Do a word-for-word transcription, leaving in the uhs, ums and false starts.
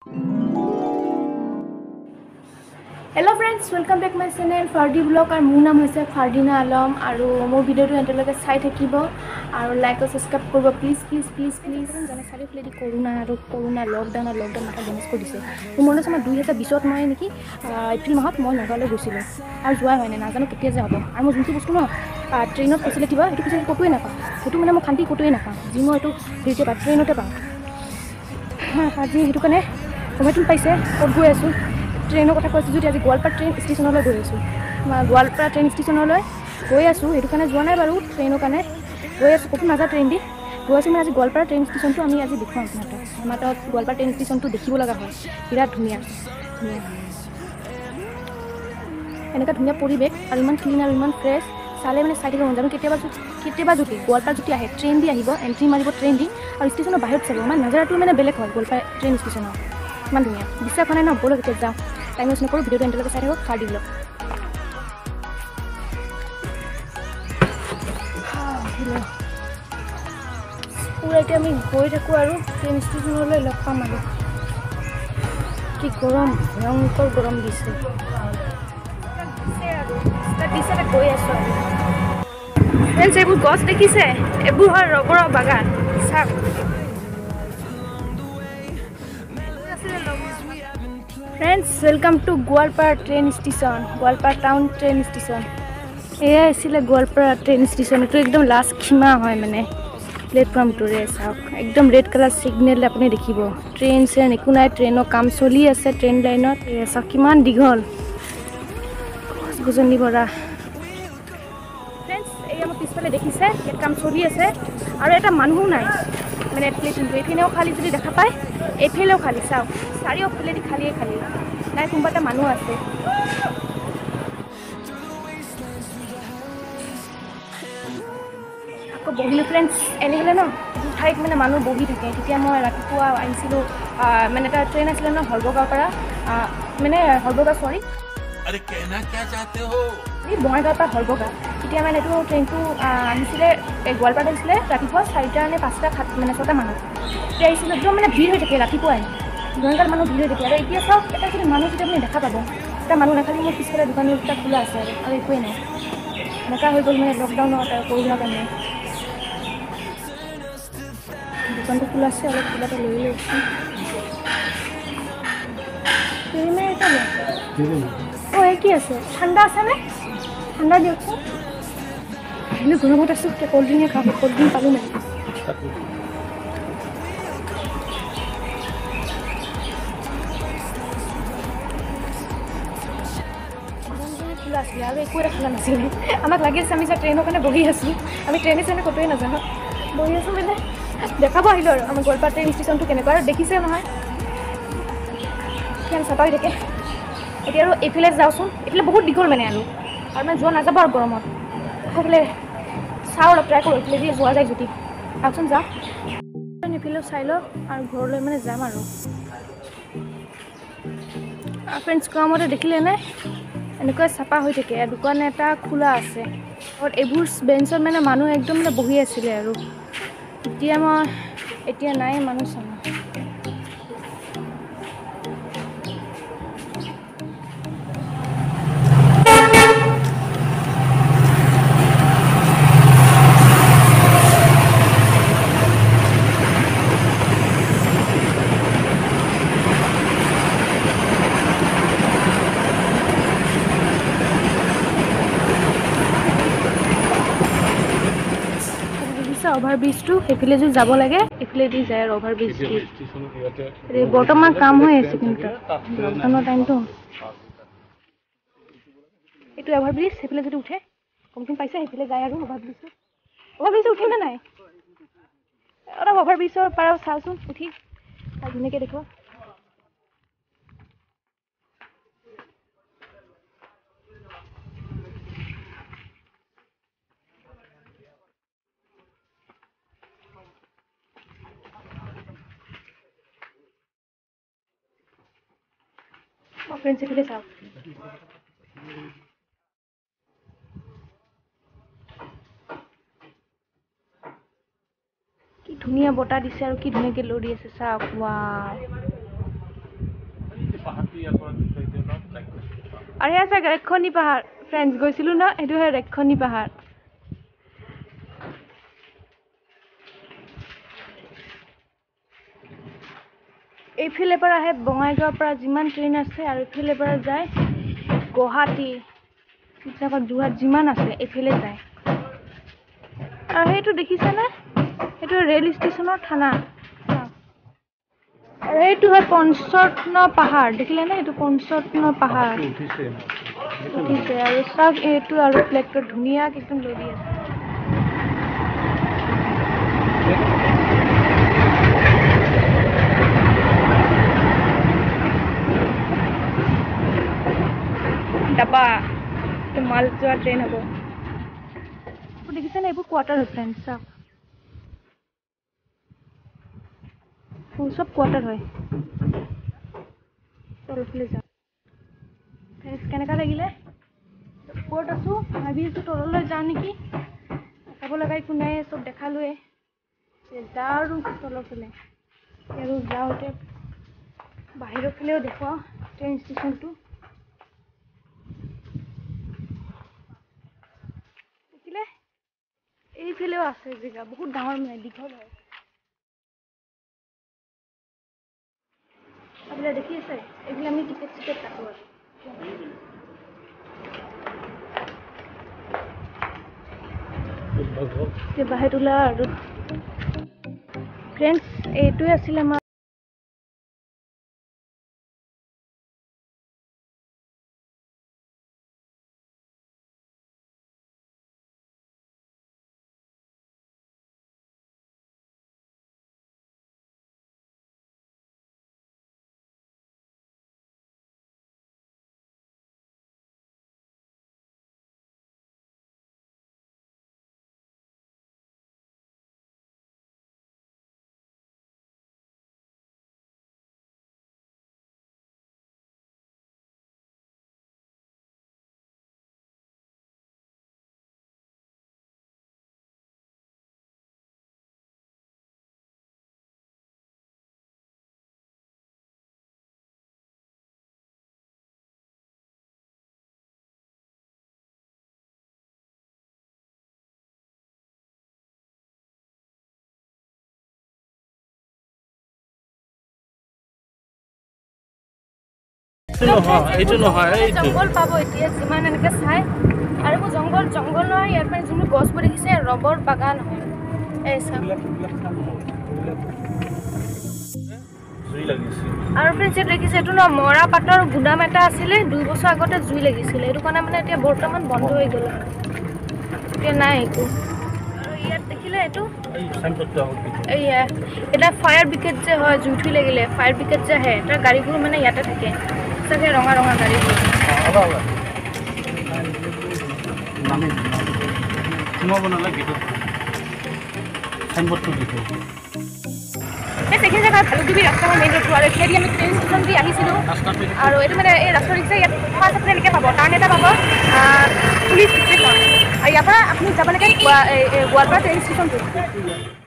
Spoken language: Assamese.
hello friends, welcome back my channel फार्डी ब्लॉग और मोर नाम है फार्डिना आलम और मोर भिडिओ एंतलके चाई থাকিব और लाइक और सब्सक्राइब करब प्लीज प्लीज प्लीज प्लीज जाने चारिफालेदी करोना और करोना लकडाउन और लकडाउन माथा डेमेज कर दिसे मोर मन আছে দুই হাজাৰ বিশ ত মই নেকি এপ্ৰিল মাহত মই নগাঁৱলৈ গৈছিলোঁ আৰু যোৱা হয় নাই নাজানো কেতিয়া যাব আৰু মই যোনটো বস্তু ন ট্ৰেইনত ফেচিলিটি পাওঁ সেইটো ফেচিলিটি ক'তোৱে নাপাওঁ সেইটো মানে মই শান্তি ক'তোৱে নাপাওঁ যি মই এইটো হেৰিতে পাওঁ ট্ৰেইনতে পাওঁ আজি সেইটো কাৰণে সময়টো পাইছে ক'ত গৈ আছোঁ ট্ৰেইনৰ কথা কৈছোঁ যদি আজি গোৱালপাৰা ট্ৰেইন ষ্টেচনলৈ গৈ আছোঁ গোৱালপাৰা ট্ৰেইন ষ্টেচনলৈ গৈ আছোঁ সেইটো কাৰণে যোৱা নাই বাৰু ট্ৰেইনৰ কাৰণে গৈ আছোঁ ক'তো নাযাওঁ ট্ৰেইন দি গৈ আছোঁ মানে আজি গোৱালপাৰা ট্ৰেইন ষ্টেচনটো আমি আজি দেখুৱাম আপোনাৰ তাত আমাৰ তাত গোৱালপাৰা ট্ৰেইন ষ্টেচনটো দেখিব লগা হয় বিৰাট ধুনীয়া ধুনীয়া এনেকুৱা ধুনীয়া পৰিৱেশ আৰু ইমান ক্লিন আৰু ইমান ফ্ৰেছ চালে মানে চাই থাকিব মন যাব কেতিয়াবা কেতিয়াবা যদি গোৱালপাৰা যদি আহে ট্ৰেইন দি আহিব এণ্ট্ৰি মাৰিব ট্ৰেইন দি আৰু ষ্টেচনৰ বাহিৰত চাব আমাৰ নাজাৰাটো মানে বেলেগ হয় গোৱালপাৰা ট্ৰেইন ষ্টেচনৰ ইমান ধুনীয়া বিশ্বাস হোৱা নাই ন ব'লক এতিয়া যাওঁ টাইম ৱেষ্ট নকৰোঁ ভিডিঅ'টো এণ্টলৈকে চাই থাকক ফাৰ্ডি ব্লগ পুৰা এতিয়া আমি গৈ থাকোঁ আৰু ট্ৰেইন ষ্টেচনলৈ লগ পাম আৰু কি গৰম ভয়ংকৰ গৰম দিছে দিছে গৈ আছোঁ আৰু ফ্ৰেণ্ডছ এইবোৰ গছ দেখিছে এইবোৰ হয় ৰবৰৰ বাগান চাওক friends welcome to Goalpara train station Goalpara town train station ये आছিলে गोवालपारा ट्रेन स्टेशन तो एकदम लास्ट खीमा है मैंने प्लेटफर्म तो रे साहब एकदम रेड कलर सिग्नल अपनी देखिब ट्रेन से एकू ना ट्रेनर काम चलि আছে ट्रेन लाइनत सब किमान दीघल गस गजनी भरा फ्रेंड्स এই আমার পিছফালে দেখিছে ইয়াত কাম চলি আছে আৰু এটা মানুহ নাই মানে প্লেটফৰ্মটো এফিনেও খালি যদি দেখা পায় এফিলেও খালি চাওক চাৰিওফালেদি খালিয়ে খালি নাই কোনোবা এটা মানুহ আছে আকৌ বহিলোঁ ফ্ৰেণ্ডছ এনে হ'লে ন ঠাইত মানে মানুহ বহি থাকে তেতিয়া মই ৰাতিপুৱা আহিছিলোঁ মানে এটা ট্ৰেইন আছিলে ন হৰবগাঁৱৰ পৰা মানে হৰবগাঁও চৰি अरे कहना क्या चाहते हो এই বঙাইগাঁৱৰ পৰা হৰবগাঁও তেতিয়া মানে এইটো ট্ৰেইনটো আহিছিলে গোৱালপাৰাত আহিছিলে ৰাতিপুৱা চাৰিটা নে পাঁচটা সাত মানে ছটা মানুহ তেতিয়া আহিছিলে একদম মানে ভিৰ হৈ থাকে ৰাতিপুৱাই বঙাইগাঁৱত মানুহ ভিৰ হৈ থাকে আৰু এতিয়া চাওক এটা যদি মানুহ যদি আপুনি দেখা পাব এটা মানুহ নাখালি মোৰ পিছফালে দোকান দুটা খোলা আছে আৰু একোৱেই নাই এনেকুৱা হৈ গ'ল মানে লকডাউনত কৰোণাৰ কাৰণে দোকানটো খোলা আছে অলপ কিবা এটা লৈ লৈছোঁ অঁ এই কি আছে ঠাণ্ডা আছেনে ঠাণ্ডা দিয়কচোন আমি গৰমত আছোঁ এতিয়া ক'ল্ড ড্ৰিংকে খাওঁ ক'ল্ড ড্ৰিংক পালোঁ নাই খোলা আছিলে আৰু একো এটা খোলা নাছিলে আমাক লাগি আছে আমি যে ট্ৰেইনৰ কাৰণে বহি আছোঁ আমি ট্ৰেইনে চেইনে ক'তোৱে নাজানো বহি আছোঁ মানে দেখাব আহিলোঁ আৰু আমাৰ গোৱালপাৰা ট্ৰেইন ষ্টেচনটো কেনেকুৱা আৰু দেখিছে নহয় কিমান চাফা হৈ থাকে এতিয়া আৰু এইফালে যাওঁচোন এইফালে বহুত দীঘল মানে আৰু আৰু মানে যোৱা নাযাব আৰু গৰমত সেইফালে চাওঁ অলপ ট্ৰাই কৰোঁ এইফালে দিয়ে যোৱা যায় যদি আহকচোন যাওঁ এইফালেও চাই লওঁ আৰু ঘৰলৈ মানে যাম আৰু ফ্ৰেণ্ডছ কোৱা মতে দেখিলে নে এনেকুৱা চাফা হৈ থাকে দোকান এটা খোলা আছে আৰু এইবোৰ বেঞ্চত মানে মানুহ একদম মানে বহি আছিলে আৰু এতিয়া মই এতিয়া নাই মানুহ চাওঁ অভাৰব্ৰিজটো সেইফালে যদি যাব লাগে এইফালে দি যায় আৰু অভাৰব্ৰিজটো বৰ্তমান কাম হৈ আছে কিন্তু লকডাউনৰ টাইমটো এইটো অভাৰব্ৰিজ সেইফালে যদি উঠে কমখিনি পাইছে সেইফালে যায় আৰু অভাৰব্ৰিজটো অভাৰব্ৰিজটো উঠিম নে নাই অলপ অভাৰব্ৰিজৰ পৰা চাওঁচোন উঠি আৰু ধুনীয়াকৈ দেখো फ्रेंड्स এইফালে চাওক কি ধুনীয়া বতাহ দিছে আৰু কি ধুনীয়াকৈ লৰি আছে চাওক ৱাও গুৱাহাটী ইয়াৰ পৰা দেখুৱাই দিওঁ ন লাইক আৰু এয়া চাগে ৰেক্ষণী পাহাৰ ফ্ৰেণ্ডছ গৈছিলোঁ ন এইটো হয় ৰেক্ষণী পাহাৰ এইফালে পৰা আহে বঙাইগাঁৱৰ পৰা যিমান ট্ৰেইন আছে আৰু এইফালে পৰা যায় গুৱাহাটী শিৱসাগৰ যোৰহাট যিমান আছে এইফালে যায় আৰু সেইটো দেখিছেনে সেইটো ৰেল ষ্টেচনৰ থানা আৰু এইটো হয় পঞ্চৰত্ন পাহাৰ দেখিলেনে এইটো পঞ্চৰত্ন পাহাৰ উঠিছে আৰু চাওক এইটো আৰু ফ্লেগটো ধুনীয়াকৈ একদম লৰি আছে ডাবা মাল যোৱা ট্ৰেইন হ'ব দেখিছেনে এইবোৰ কোৱাৰ্টাৰ হয় ফ্ৰেণ্ড চাওক সব কোৱাৰ্টাৰ হয় তলফালে যাওক ফ্ৰেণ্ডছ কেনেকুৱা লাগিলে ওপৰত আছোঁ ভাবি আছোঁ তললৈ যাওঁ নেকি চাব লগা একো নাই চব দেখালোৱে যাওঁ আৰু তলৰ ফালে আৰু যাওঁতে বাহিৰৰ ফালেও দেখুৱাওঁ ট্ৰেইন ষ্টেচনটো দেখিলে এইফালেও আছে জেগা বহুত ডাঙৰ মানে দীঘল হয় আপোনালোকে দেখি আছে এইফালে আমি টিকেট চিকেট কাটো আৰু বাহিৰত ওলা আৰু ফ্ৰেণ্ডছ এইটোৱে আছিলে আমাৰ জংঘল পাব এতিয়া যিমান এনেকৈ চাই আৰু মোৰ জংঘল জংঘল নহয় ইয়াৰ পৰা যোনটো গছবোৰ দেখিছে ৰবৰ বাগান হয় এই চাওক আৰু ফ্ৰেণ্ডছ এইটো দেখিছে এইটো ন মৰা পাতৰ গুদাম এটা আছিলে দুই বছৰ আগতে জুই লাগিছিলে এইটো কাৰণে মানে এতিয়া বৰ্তমান বন্ধ হৈ গ'ল এতিয়া নাই একো আৰু ইয়াত দেখিলে এইটো এইয়া এটা ফায়াৰ ব্ৰিগেড যে হয় জুই উঠি লাগিলে ফায়াৰ ব্ৰিগেড যে আহে তাৰ গাড়ীবোৰ মানে ইয়াতে থাকে চাগে ৰঙা ৰঙা গাড়ীবোৰ সেইখিনি জেগাত ভালুকপুং ৰাস্তা মেইন ৰোডটো আৰু এইফালেদি আমি ট্ৰেইন ষ্টেচন দি আহিছিলোঁ আৰু এইটো মানে এই ৰাস্তা ৰিক্সা ইয়াত ফাৰ্ষ্ট আপুনি এনেকৈ পাব টাৰ্ণ এটা পাব পুলিচ ষ্টেচন আৰু ইয়াৰ পৰা আপুনি যাব লাগে গোৱালপাৰা ট্ৰেইন ষ্টেচনটো